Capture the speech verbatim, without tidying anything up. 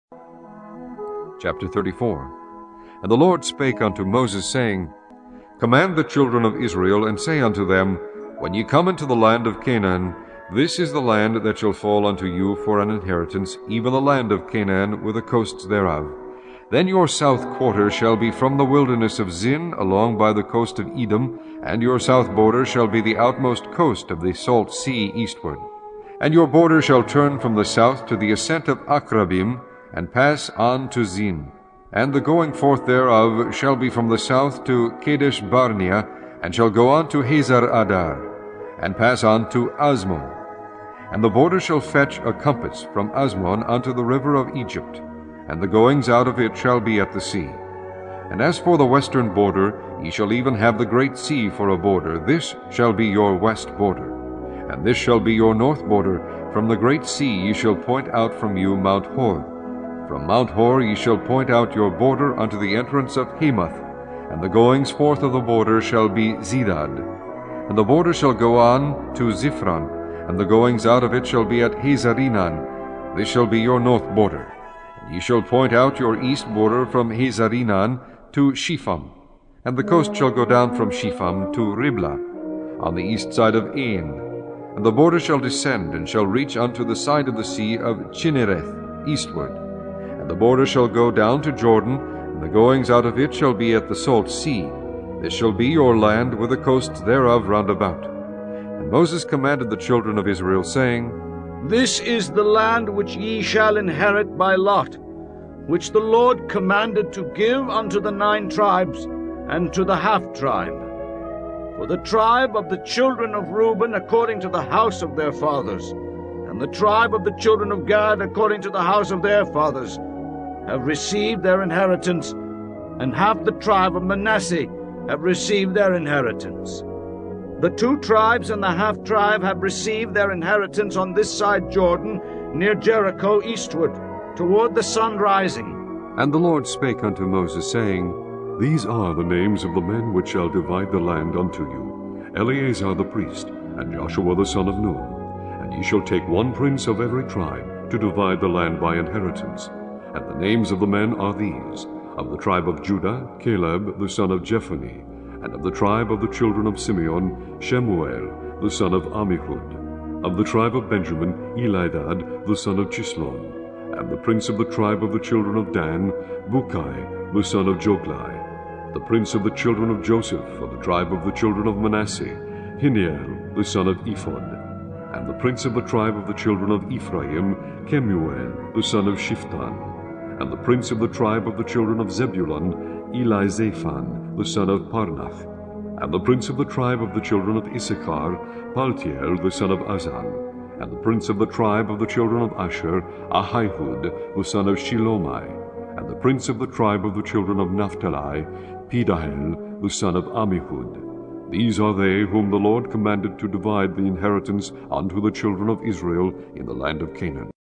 Chapter thirty-four. And the Lord spake unto Moses, saying, Command the children of Israel, and say unto them, When ye come into the land of Canaan, this is the land that shall fall unto you for an inheritance, even the land of Canaan with the coasts thereof. Then your south quarter shall be from the wilderness of Zin along by the coast of Edom, and your south border shall be the outmost coast of the salt sea eastward. And your border shall turn from the south to the ascent of Akrabim, and pass on to Zin. And the going forth thereof shall be from the south to Kadesh Barnea, and shall go on to Hazar Adar, and pass on to Asmon. And the border shall fetch a compass from Asmon unto the river of Egypt, and the goings out of it shall be at the sea. And as for the western border, ye shall even have the great sea for a border. This shall be your west border. And this shall be your north border. From the great sea ye shall point out from you Mount Hor. From Mount Hor ye shall point out your border unto the entrance of Hamath, and the goings forth of the border shall be Zedad. And the border shall go on to Ziphron, and the goings out of it shall be at Hazarinan. This shall be your north border. And ye shall point out your east border from Hazarinan to Shepham, and the coast shall go down from Shepham to Riblah, on the east side of Ain. And the border shall descend, and shall reach unto the side of the sea of Chinnereth eastward. And the border shall go down to Jordan, and the goings out of it shall be at the salt sea. This shall be your land, with the coasts thereof round about. And Moses commanded the children of Israel, saying, This is the land which ye shall inherit by lot, which the Lord commanded to give unto the nine tribes, and to the half-tribe. For the tribe of the children of Reuben according to the house of their fathers, and the tribe of the children of Gad according to the house of their fathers, have received their inheritance, and half the tribe of Manasseh have received their inheritance. The two tribes and the half-tribe have received their inheritance on this side Jordan, near Jericho eastward, toward the sun rising. And the Lord spake unto Moses, saying, These are the names of the men which shall divide the land unto you, Eleazar the priest, and Joshua the son of Nun. And ye shall take one prince of every tribe, to divide the land by inheritance. And the names of the men are these: of the tribe of Judah, Caleb the son of Jephunneh; and of the tribe of the children of Simeon, Shemuel the son of Ammihud; of the tribe of Benjamin, Elidad the son of Chislon; and the prince of the tribe of the children of Dan, Bukai the son of Joglai; the prince of the children of Joseph, of the tribe of the children of Manasseh, Hiniel the son of Ephod; and the prince of the tribe of the children of Ephraim, Kemuel the son of Shiftan; and the prince of the tribe of the children of Zebulun, Elizaphan the son of Parnath; and the prince of the tribe of the children of Issachar, Paltiel the son of Azan; and the prince of the tribe of the children of Asher, Ahihud the son of Shilomai; and the prince of the tribe of the children of Naphtali, Pedahel the son of Ammihud. These are they whom the Lord commanded to divide the inheritance unto the children of Israel in the land of Canaan.